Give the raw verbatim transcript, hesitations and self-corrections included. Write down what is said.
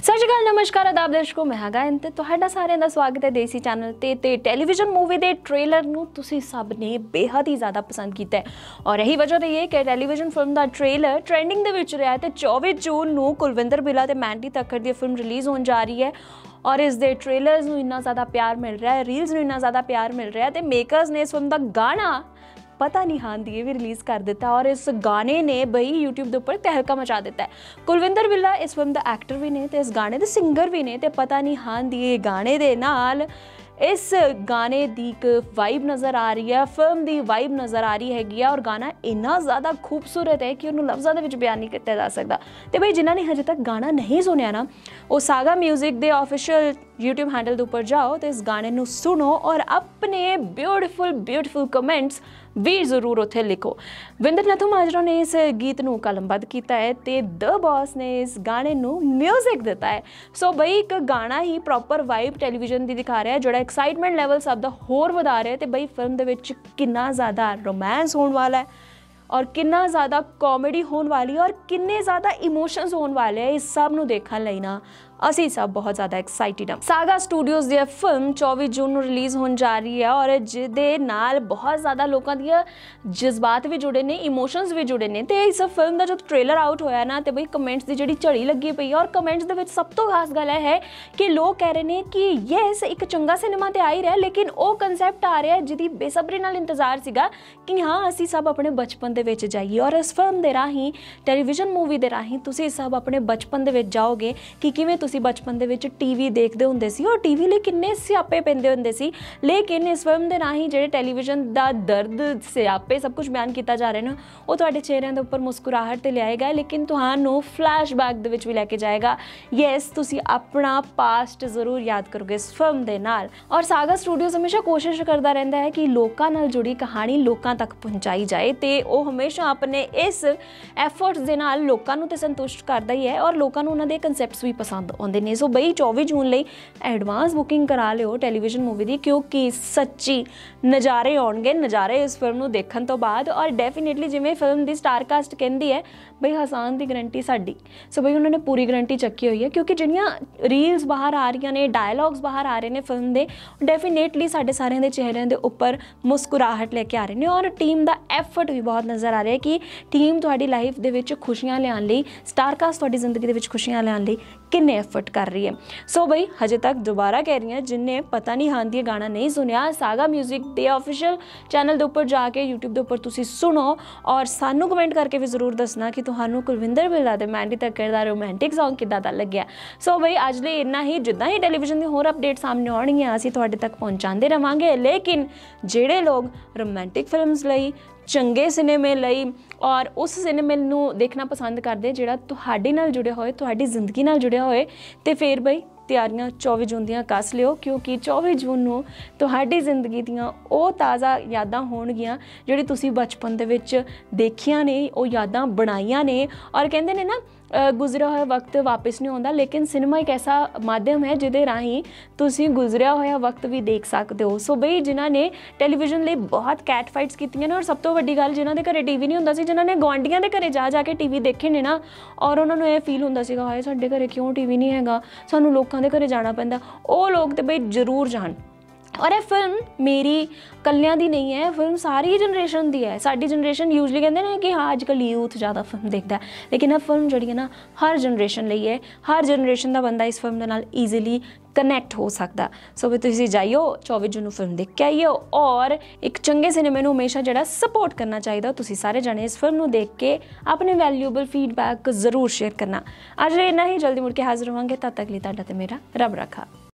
सत श्री अकाल, नमस्कार, आदाब दर्शकों, मैं हाँ गायन ते तुहाडा सारिਆਂ ਦਾ स्वागत है देसी चैनल ते ते टैलीविजन मूवी के ट्रेलर नूं तुसीं सब ने बेहद ही ज़्यादा पसंद किया है और यही वजह रही है कि टैलीविजन फिल्म का ट्रेलर ट्रेंडिंग दे विच रहा है। तो चौबीस जून नूं कुलविंदर बिला ते मैंडी तक्खड़ की फिल्म रिलीज़ होने जा रही है और इस दे ट्रेलर्स नूं इन्ना ज़्यादा प्यार मिल रहा है, रील्स नूं इन्ना ज़्यादा प्यार मिल रहा है। तो मेकर्स ने इस फिल्म का गाना पता नहीं हाँ दिए भी रिलीज़ कर दिता और इस गाने ने बई यूट्यूब के उपर तहलका मचा दिता है। कुलविंदर बिला इस फिल्म का एक्टर भी ने तो इस गाने के सिंगर भी ने। तो पता नहीं हाँ दिए गाने दे नाल इस गाने की एक वाइब नज़र आ रही है, फिल्म की वाइब नज़र आ रही हैगी और गाना इन्ना ज़्यादा खूबसूरत है कि उन्होंने लफ्ज़ों के बयान नहीं किया जा सकता। तो बई जिन्होंने हजे तक गाना नहीं सुनिया ना, वो सागा म्यूजिक के ऑफिशियल यूट्यूब हैंडल के उपर जाओ तो इस गाने को सुनो और अपने ब्यूटीफुल ब्यूटीफुल कमेंट्स भी जरूर उत्थे लिखो। विंदर नथुमाजरा ने इस गीत को कलमबद्ध किया है तो द बॉस ने इस गाने को म्यूजिक दिता है। सो बई एक गाना ही प्रॉपर वाइब टैलीविजन की दिखा रहा है, जोड़ा एक्साइटमेंट लैवल सब दा होर वधा रहा है। तो बई फिल्म दे विच कितना ज़्यादा रोमांस होने वाला है और कितना ज़्यादा कॉमेडी होने वाली है और किन्ने ज़्यादा इमोशंस होने वाले हैं, इस सब नूं देखण लई ना असी सब बहुत ज़्यादा एक्साइटेड हाँ। सागा स्टूडियोज़ की फिल्म चौबीस जून को रिलीज़ होने जा रही है और जिदे नाल बहुत ज़्यादा लोगों दी जज्बात भी जुड़े ने, इमोशंस भी जुड़े ने। तो इस फिल्म का जो ट्रेलर आउट होया ना तो बई कमेंट्स की जी झड़ी लगी पई है और कमेंट्स के सब तो खास गल है कि लोग कह रहे हैं कि यस एक चंगा सिनेमा तो आ ही रहा है, लेकिन वो कंसैप्ट आ रहा है जिहदी बेसब्री नाल इंतजार सीगा कि हाँ असी सब अपने बचपन दे विच जाइए और इस फिल्म के राही टैलीविजन मूवी के राही तुसीं सब अपने बचपन दे विच जाओगे कि किवें तुसीं बचपन दे विच टीवी देखते होंदे सी और टीवी लिए किन्ने स्यापे पैंदे होंदे सी। लेकिन इस फिल्म के राही जिहड़े टैलीविजन का दर्द स्यापे सब कुछ बयान किया जा रहा है ना, वो तुहाडे चेहरिਆਂ ਦੇ ਉੱਪਰ मुस्कुराहट ते लियाएगा, लेकिन तुहानू फ्लैशबैक दे विच भी लैके जाएगा। यस तुसीं अपना पास्ट जरूर याद करोगे इस फिल्म के नाल। और सागा स्टूडियोज हमेशा कोशिश करता रहता है कि लोगों नाल जुड़ी कहानी लोगों तक पहुँचाई जाए तो वो हमेशा अपने इस एफर्ट्स दे नाल लोगों नूं ते संतुष्ट करता ही है और लोगों नूं उन्हां दे कंसैप्ट्स भी पसंद आउंदे ने। सो बई चौबीस जून लई एडवांस बुकिंग करा लिओ टैलीविजन मूवी की, क्योंकि सच्ची नज़ारे आउणगे नज़ारे इस फिल्म नूं देखण तो बाद। और डेफिनेटली जिवें फिल्म की स्टार कास्ट कहती है बई हसान की गारंटी साडी, सो बई उन्होंने पूरी गारंटी चक्की हुई है क्योंकि जिहड़ियां रील्स बाहर आ रही ने, डायलॉग्स बाहर आ रहे हैं फिल्म के, डेफिनेटली साडे सारिਆਂ ਦੇ चेहरिਆਂ ਦੇ ਉੱਪਰ मुस्कुराहट लेके आ रहे हैं और टीम का एफर्ट भी बहुत नज़र आ रहा है कि टीम तुहाडी लाइफ दे विच खुशियां लियाउण लई, स्टार कास्ट तुहाडी जिंदगी दे विच खुशियां लियाउण लई किन्ने एफर्ट कर रही है। सो बई हजे तक दोबारा कह रही हैं जिन्हें पता नहीं हाँ दी गाना नहीं सुनिया, सागा म्यूजिक के ऑफिशियल चैनल के उपर जाके यूट्यूब के उपर तुसीं सुनो और सानू कमेंट करके भी जरूर दसना कि तुहानू कुलविंदर बिला ते मैंडी तक्खड़ दा रोमांटिक सॉन्ग किद्दां दा लग्गिया। सो बई अज लई इन्ना ही, जिद्दां ही टैलीविजन दी होर अपडेट सामने आउणगीआं असीं तुहाडे तक पहुँचाते रहांगे। लेकिन जिहड़े लोग रोमांटिक फिल्म्स लई, चंगे सिनेमे लई और उस सिनेमे नूं देखना पसंद करते जिहड़ा तुहाडे नाल जुड़िया होए, तुहाडी जिंदगी नाल जुड़िया होए, तो फिर बई तैयारियां चौबीस जून दियां कस लिओ, क्योंकि चौबीस जून नूं तुहाडी जिंदगी दियां ओ ताज़ा यादां होणगियां जिहड़ी तुसीं बचपन दे विच देखियां ने, ओ यादां बनाईयां ने। और कहंदे ने ना गुजरिया होया वक्त वापस नहीं आता, लेकिन सिनेमा एक ऐसा माध्यम है जिहदे राही तुसीं गुजरिया होया वक्त भी देख सकते हो। सो बई जिन्हां ने टैलीविजन लिए बहुत कैट फाइट्स कीतियां ने और सब तो वड्डी गल जिन्हां दे घरे टीवी नहीं हुंदा सी, जिन्हां ने गुआंढियां दे घरे जा जाके टीवी देखे ने ना और उन्होंने यह फील हुंदा सीगा हाए साडे घरे क्यों टीवी नहीं हैगा, सानूं लोकां दे घरे जाना पैंदा। वो लोग तो बई जरूर जाण। और यह फिल्म मेरी कलियां दी नहीं है, फिल्म सारी जनरेशन दी है। साडी जनरेशन यूजली कहते हैं कि हाँ अजकल यूथ ज़्यादा फिल्म देखता है, लेकिन यह फिल्म जी है ना हर जनरेशन लई है, हर जनरेशन का बंदा इस फिल्म के नाल ईजीली कनैक्ट हो सकता। सो भी तुसीं जाइयो चौबीस जून फिल्म देख के आइयो और एक चंगे सिनेमे नूं हमेशा जिहड़ा सपोर्ट करना चाहिए। तुसीं सारे जने इस फिल्म नूं देख के अपने वैल्यूएबल फीडबैक जरूर शेयर करना। अज इन्ना ही, जल्दी मुड़ के हाजिर होवांगे, तद तक लिए तुहाडा ते मेरा रब रखा।